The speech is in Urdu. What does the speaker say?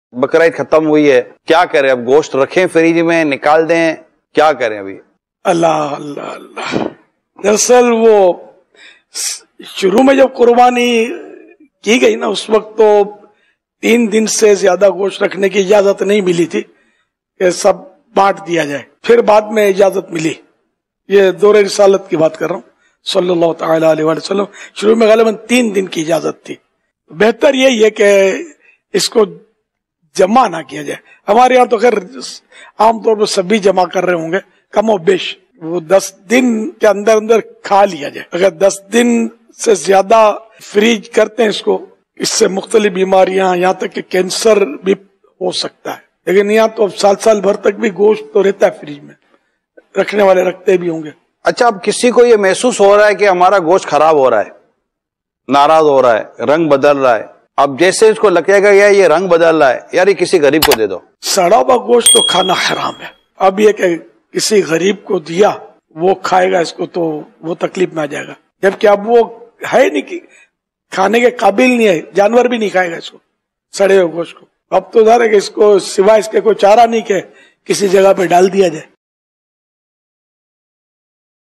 بقرعید ختم ہوئی ہے، کیا کریں اب؟ گوشت رکھیں فریج میں، نکال دیں، کیا کریں ابھی؟ اللہ اللہ اللہ، دراصل وہ شروع میں جب قربانی کی گئی نا، اس وقت تو 3 دن سے زیادہ گوشت رکھنے کی اجازت نہیں ملی تھی کہ سب بانٹ دیا جائے، پھر بعد میں اجازت ملی. یہ دور رسالت کی بات کر رہا ہوں صلی اللہ تعالی علیہ وسلم. شروع میں غالباً 3 دن کی اجازت تھی. بہتر یہی ہے کہ اس کو جمع نہ کیا جائے. ہمارے یہاں تو خیر عام طور پر سبھی جمع کر رہے ہوں گے کم و بیش. وہ 10 دن کے اندر اندر کھا لیا جائے. اگر 10 دن سے زیادہ فریج کرتے ہیں اس کو، اس سے مختلف بیماریاں یہاں تک کہ کینسر بھی ہو سکتا ہے. لیکن یہاں تو اب سال بھر تک بھی گوشت تو رہتا ہے فریج میں، رکھنے والے رکھتے بھی ہوں گے. اچھا، اب کسی کو یہ محسوس ہو رہا ہے کہ ہمارا گوشت خراب ہو رہا ہے، ناراض ہو رہا ہے، رنگ بدل رہا ہے، اب جیسے اس کو لگے گا یا یہ رنگ بدل رہا ہے، یار یہ کسی غریب کو دے دو. سڑا ہوا گوشت تو کھانا حرام ہے. اب یہ کہ کسی غریب کو دیا، وہ کھائے گا اس کو تو وہ تکلیف میں آ جائے گا، جبکہ اب وہ ہے نہیں کہ کھانے کے قابل نہیں ہے، جانور بھی نہیں کھائے گا اس کو، سڑے ہوئے گوشت کو. اب تو ظاہر ہے کہ اس کو سوائے اس کے کوئی چارہ نہیں کہ کسی جگہ پہ ڈال دیا جائے.